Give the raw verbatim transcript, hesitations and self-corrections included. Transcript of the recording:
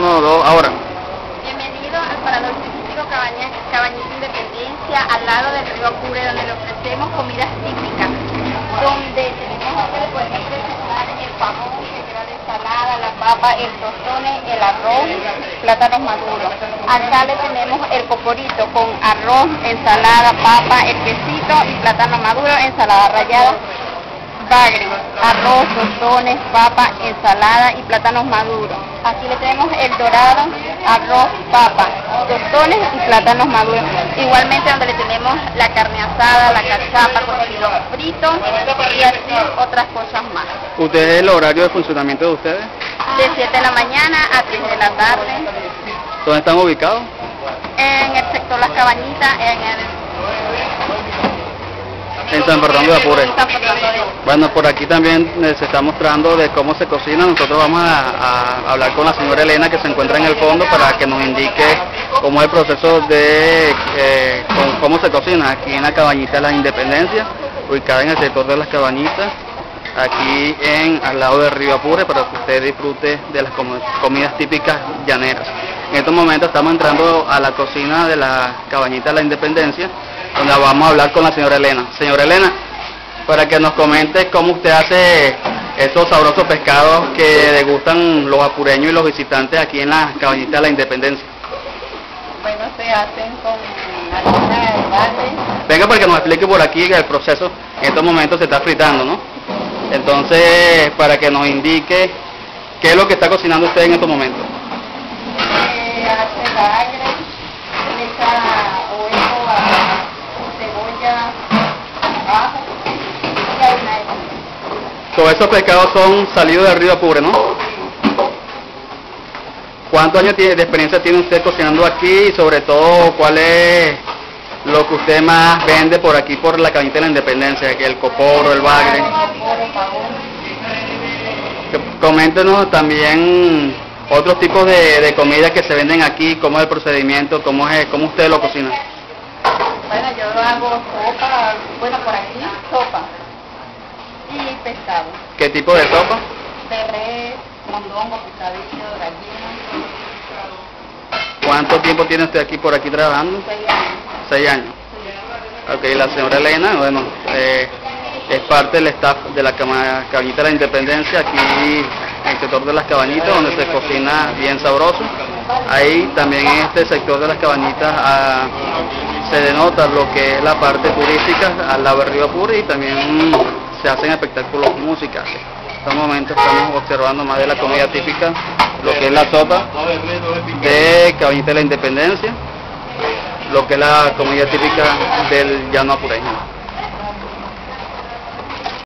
uno, dos, ahora. Bienvenido al Parador Turístico Cabaña, Cabañita Independencia, al lado del río Apure, donde le ofrecemos comidas típicas, donde tenemos que le podemos presentar el jamón, que será la ensalada, la papa, el tostone, el arroz, plátanos maduros. Acá le tenemos el cocorito con arroz, ensalada, papa, el quesito y plátano maduro, ensalada rallada, bagre, arroz, tostones, papa, ensalada y plátanos maduros. Aquí le tenemos el dorado, arroz, papa, tostones y plátanos maduros. Igualmente donde le tenemos la carne asada, la cachapa, cocido frito y así otras cosas más. ¿Usted es el horario de funcionamiento de ustedes? De siete de la mañana a tres de la tarde. ¿Dónde están ubicados? En el sector Las Cabañitas, en el... En San Fernando de Apure. San Fernando de Apure. Bueno, por aquí también eh, se está mostrando de cómo se cocina. Nosotros vamos a, a hablar con la señora Elena, que se encuentra en el fondo, para que nos indique cómo es el proceso de eh, con, cómo se cocina aquí en la Cabañita de la Independencia, ubicada en el sector de Las Cabañitas, aquí en al lado del río Apure, para que usted disfrute de las com comidas típicas llaneras. En estos momentos estamos entrando a la cocina de la Cabañita de la Independencia, donde vamos a hablar con la señora Elena. Señora Elena, para que nos comente cómo usted hace esos sabrosos pescados que degustan los apureños y los visitantes aquí en la Cabañita de la Independencia. Bueno, se hacen con harina de base. Venga, para que nos explique por aquí el proceso. En estos momentos se está fritando, ¿no? Entonces, para que nos indique qué es lo que está cocinando usted en estos momentos. Se hace bagre, le echa huevo, a cebolla, ajo y harina de base. Todos esos pescados son salidos del río Apure, ¿no? ¿Cuántos años de experiencia tiene usted cocinando aquí y sobre todo cuál es lo que usted más vende por aquí, por la Cabañita de la Independencia, que el coporo, el bagre? Coméntenos también otros tipos de, de comida que se venden aquí, cómo es el procedimiento, cómo es, cómo usted lo cocina. Bueno, yo hago sopa, bueno, por aquí sopa y pescado. ¿Qué tipo de sopa? De res, mondongo, picadillo, gallina. ¿Cuánto tiempo tiene usted aquí por aquí trabajando? Seis años. Seis años. Ok, la señora Elena, bueno, eh, es parte del staff de la Cabañita de la Independencia, aquí en el sector de Las Cabañitas, donde se cocina bien sabroso. Ahí también en este sector de Las Cabañitas ah, se denota lo que es la parte turística al lado del río Apure, y también se hacen espectáculos musicales. En este momento estamos observando más de la comida típica, lo que es la sopa de Cabañita de la Independencia, lo que es la comida típica del llano apureño.